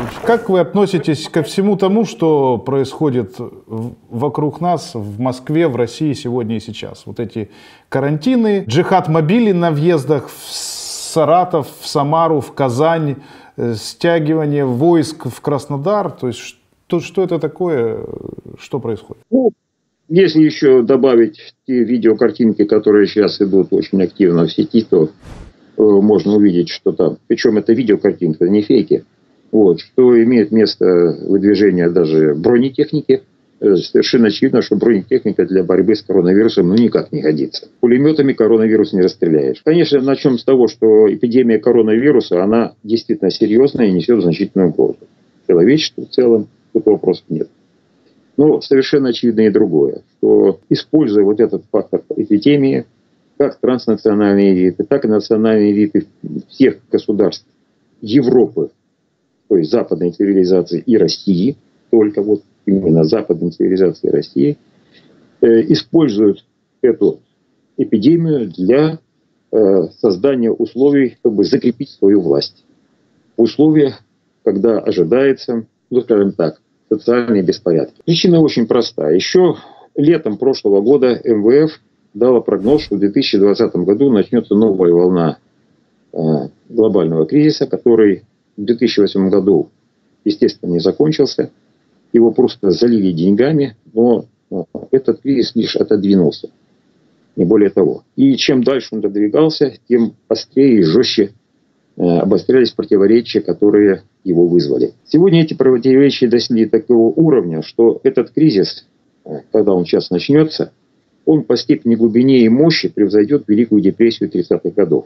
Как вы относитесь ко всему тому, что происходит вокруг нас, в Москве, в России сегодня и сейчас? Вот эти карантины, джихад мобили на въездах в Саратов, в Самару, в Казань, стягивание войск в Краснодар. То есть что это такое, что происходит? Ну, если еще добавить те видеокартинки, которые сейчас идут очень активно в сети, то можно увидеть, что там, причем это видеокартинка, не фейки, вот, что имеет место выдвижение даже бронетехники. Совершенно очевидно, что бронетехника для борьбы с коронавирусом никак не годится. Пулеметами коронавирус не расстреляешь. Конечно, начнем с того, что эпидемия коронавируса, она действительно серьезная и несет значительную угрозу человечеству в целом, тут вопросов нет. Но совершенно очевидно и другое, что используя вот этот фактор эпидемии, как транснациональные элиты, так и национальные элиты всех государств Европы, то есть западной цивилизации и России, только вот именно западной цивилизации России, используют эту эпидемию для создания условий, чтобы закрепить свою власть. В условиях, когда ожидается, ну скажем так, социальные беспорядки. Причина очень проста. Еще летом прошлого года МВФ дала прогноз, что в 2020 году начнется новая волна глобального кризиса, который в 2008 году, естественно, не закончился. Его просто залили деньгами, но этот кризис лишь отодвинулся. Не более того. И чем дальше он продвигался, тем острее и жестче обострялись противоречия, которые его вызвали. Сегодня эти противоречия достигли такого уровня, что этот кризис, когда он сейчас начнется, он по степени глубине и мощи превзойдет Великую депрессию 30-х годов.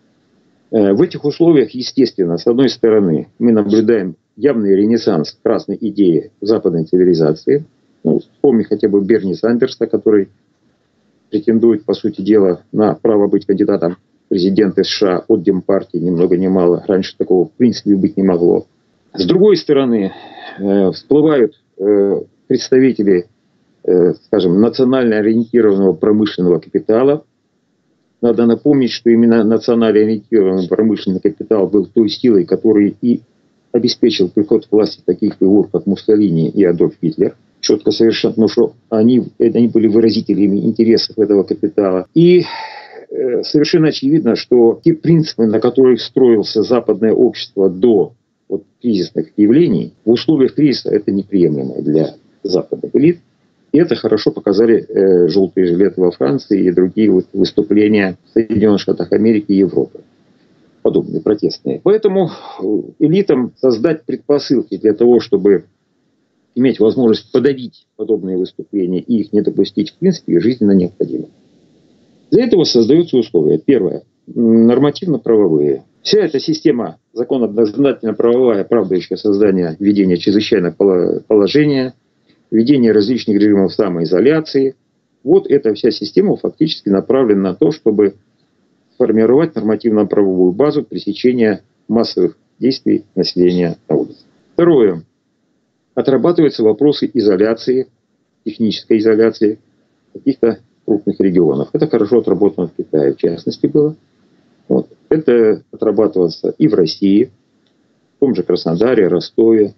В этих условиях, естественно, с одной стороны, мы наблюдаем явный ренессанс красной идеи западной цивилизации. Ну, вспомни хотя бы Берни Сандерса, который претендует, по сути дела, на право быть кандидатом в президенты США от Демпартии, ни много ни мало. Раньше такого в принципе быть не могло. С другой стороны, всплывают представители, скажем, национально ориентированного промышленного капитала. Надо напомнить, что именно национально ориентированный промышленный капитал был той силой, которая и обеспечил приход к власти таких фигур, как Муссолини и Адольф Гитлер. Четко совершенно, потому что они были выразителями интересов этого капитала. И совершенно очевидно, что те принципы, на которых строился западное общество до кризисных явлений, в условиях кризиса это неприемлемо для западных элит. И это хорошо показали желтые жилеты во Франции и другие выступления в Соединенных Штатах Америки и Европы. Подобные протестные. Поэтому элитам создать предпосылки для того, чтобы иметь возможность подавить подобные выступления и их не допустить, в принципе, жизненно необходимо. Для этого создаются условия. Первое. Нормативно-правовые. Вся эта система законодательно-правовая, оправдывающая создание введения чрезвычайного положения, введение различных режимов самоизоляции. Вот эта вся система фактически направлена на то, чтобы формировать нормативно-правовую базу пресечения массовых действий населения на улице. Второе. Отрабатываются вопросы изоляции, технической изоляции каких-то крупных регионов. Это хорошо отработано в Китае, в частности, было. Вот. Это отрабатывалось и в России, в том же Краснодаре, Ростове,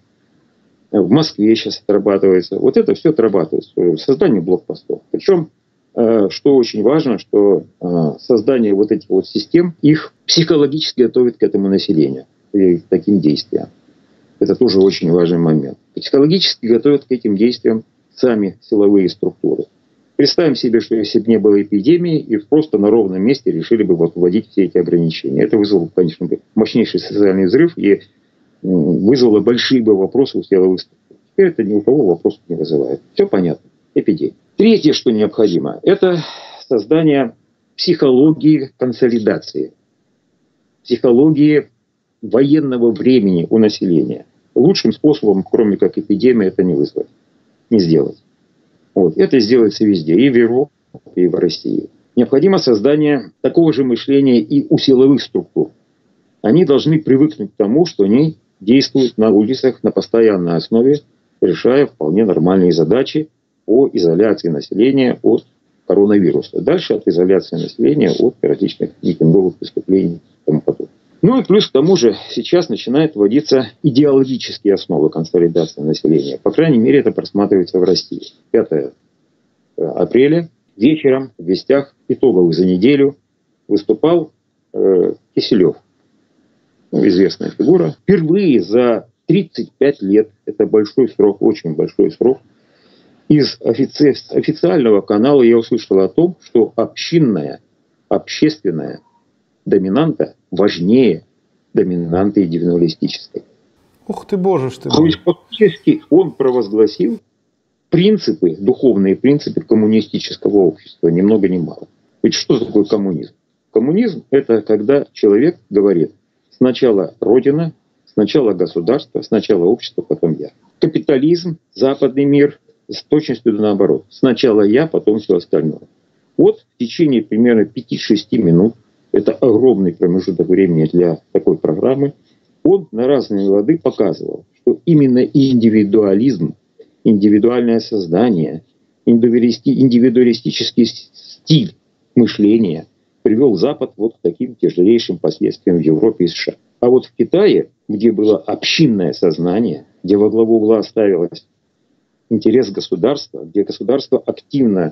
в Москве сейчас отрабатывается. Вот это все отрабатывается. Создание блокпостов. Причем, что очень важно, что создание вот этих вот систем, их психологически готовит к этому населению, и к таким действиям. Это тоже очень важный момент. Психологически готовят к этим действиям сами силовые структуры. Представим себе, что если бы не было эпидемии, и просто на ровном месте решили бы вводить все эти ограничения. Это вызвало, конечно, мощнейший социальный взрыв и вызвало большие бы вопросы у силовых структур. Теперь это ни у кого вопросов не вызывает. Все понятно. Эпидемия. Третье, что необходимо, это создание психологии консолидации. Психологии военного времени у населения. Лучшим способом, кроме как эпидемии, это не вызвать, не сделать. Вот. Это сделается везде, и в Европе, и в России. Необходимо создание такого же мышления и у силовых структур. Они должны привыкнуть к тому, что они действуют на улицах на постоянной основе, решая вполне нормальные задачи по изоляции населения от коронавируса. Дальше от изоляции населения от различных митинговых выступлений и тому подобное. Ну и плюс к тому же сейчас начинают вводиться идеологические основы консолидации населения. По крайней мере, это просматривается в России. 5 апреля вечером в вестях итоговых за неделю выступал Киселев, известная фигура. Впервые за 35 лет, это большой срок, очень большой срок, из официального канала я услышал о том, что общинная, общественная доминанта важнее доминанты индивидуалистической. Ух ты, боже ж ты. То есть фактически он провозгласил принципы, духовные принципы коммунистического общества, ни много ни мало. Ведь что такое коммунизм? Коммунизм – это когда человек говорит: сначала Родина, сначала государство, сначала общество, потом я. Капитализм, западный мир с точностью наоборот. Сначала я, потом все остальное. Вот в течение примерно 5-6 минут, это огромный промежуток времени для такой программы, он на разные лады показывал, что именно индивидуализм, индивидуальное создание, индивидуалистический стиль мышления привел Запад вот к таким тяжелейшим последствиям в Европе и США. А вот в Китае, где было общинное сознание, где во главу угла ставилось интерес государства, где государство активно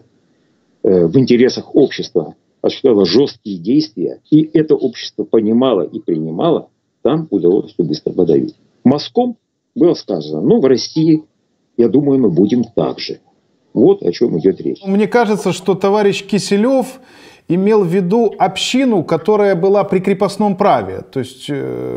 в интересах общества осуществляло жесткие действия, и это общество понимало и принимало, там удалось все быстро подавить. Моском было сказано: ну, в России, я думаю, мы будем так же. Вот о чем идет речь. Мне кажется, что товарищ Киселев имел в виду общину, которая была при крепостном праве. То есть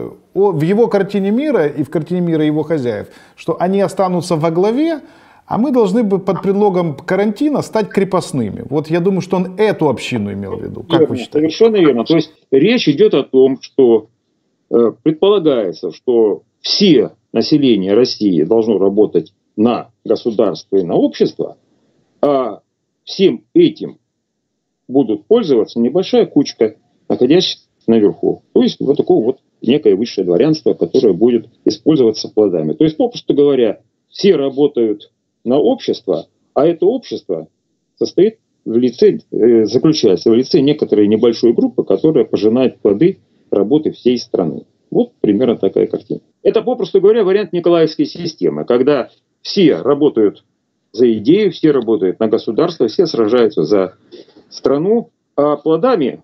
в его картине мира и в картине мира его хозяев, что они останутся во главе, а мы должны бы под предлогом карантина стать крепостными. Вот я думаю, что он эту общину имел в виду. Как верно, вы считаете? Совершенно верно. То есть речь идет о том, что предполагается, что все население России должно работать на государство и на общество, а всем этим будут пользоваться небольшая кучка, находящаяся наверху. То есть вот такое вот некое высшее дворянство, которое будет использоваться плодами. То есть, попросту говоря, все работают на общество, а это общество состоит в лице, заключается в лице некоторой небольшой группы, которая пожинает плоды работы всей страны. Вот примерно такая картина. Это, попросту говоря, вариант Николаевской системы, когда все работают за идею, все работают на государство, все сражаются за страну, а плодами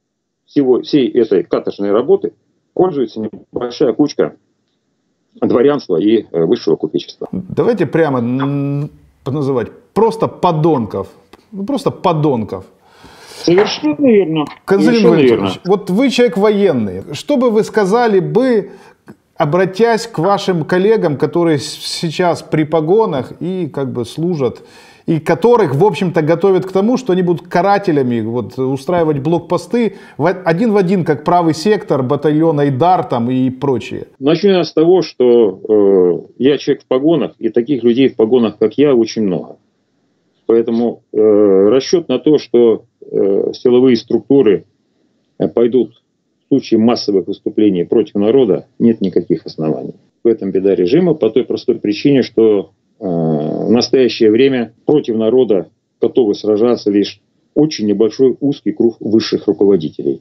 всей этой каторжной работы пользуется небольшая кучка дворянства и высшего купечества. Давайте прямо называть просто подонков. Просто подонков. Совершенно верно. Константин Валентинович, вот вы человек военный. Что бы вы сказали бы, обратясь к вашим коллегам, которые сейчас при погонах и как бы служат, и которых, в общем-то, готовят к тому, что они будут карателями вот, устраивать блокпосты один в один, как правый сектор, батальон Айдар там и прочее? Начну я с того, что я человек в погонах, и таких людей в погонах, как я, очень много. Поэтому расчет на то, что силовые структуры пойдут в случае массовых выступлений против народа, нет никаких оснований. В этом беда режима по той простой причине, что в настоящее время против народа готовы сражаться лишь очень небольшой узкий круг высших руководителей,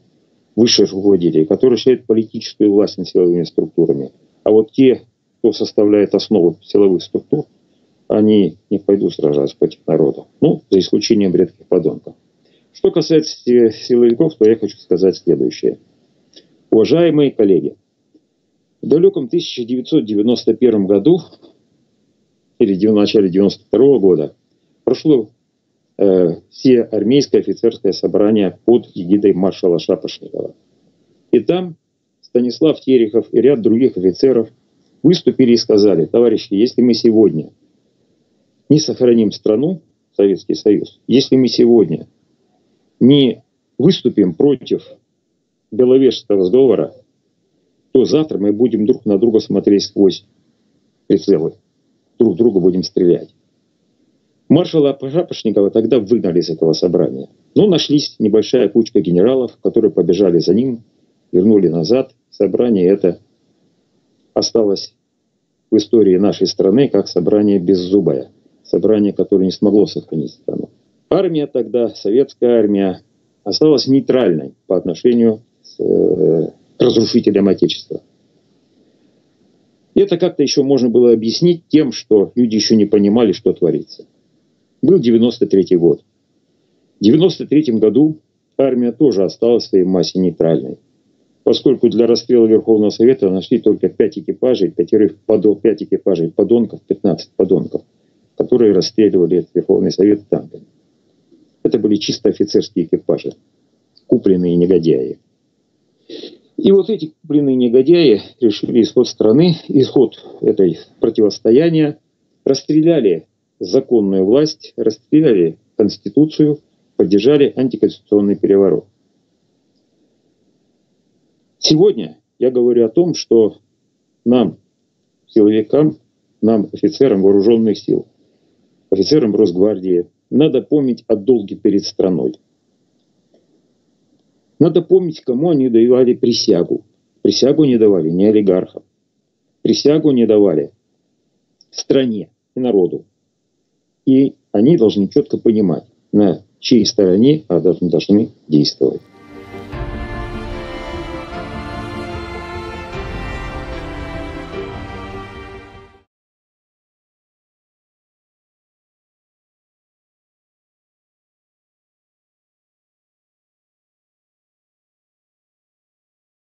которые осуществляют политическую власть над силовыми структурами. А вот те, кто составляет основу силовых структур, они не пойдут сражаться против народа. Ну, за исключением редких подонков. Что касается силовиков, то я хочу сказать следующее. Уважаемые коллеги, в далеком 1991 году или в начале 1992 года прошло все армейское офицерское собрание под эгидой маршала Шапошникова. И там Станислав Терехов и ряд других офицеров выступили и сказали: товарищи, если мы сегодня не сохраним страну, Советский Союз, если мы сегодня не выступим против Беловежского сговора, то завтра мы будем друг на друга смотреть сквозь прицелы, друг друга будем стрелять. Маршала Шапошникова тогда выгнали из этого собрания. Но нашлись небольшая кучка генералов, которые побежали за ним, вернули назад. Собрание это осталось в истории нашей страны как собрание беззубое. Собрание, которое не смогло сохранить страну. Армия тогда, советская армия, осталась нейтральной по отношению разрушителям Отечества. Это как-то еще можно было объяснить тем, что люди еще не понимали, что творится. Был 93-й год. В 93-м году армия тоже осталась в своей массе нейтральной, поскольку для расстрела Верховного Совета нашли только 5 экипажей, 5 экипажей подонков, 15 подонков, которые расстреливали этот Верховный Совет танками. Это были чисто офицерские экипажи, купленные негодяи. И вот эти купленные негодяи решили исход страны, исход этой противостояния, расстреляли законную власть, расстреляли Конституцию, поддержали антиконституционный переворот. Сегодня я говорю о том, что нам, силовикам, нам, офицерам вооруженных сил, офицерам Росгвардии, надо помнить о долге перед страной. Надо помнить, кому они давали присягу. Присягу не давали не олигархам. Присягу не давали стране и народу. И они должны четко понимать, на чьей стороне должны действовать.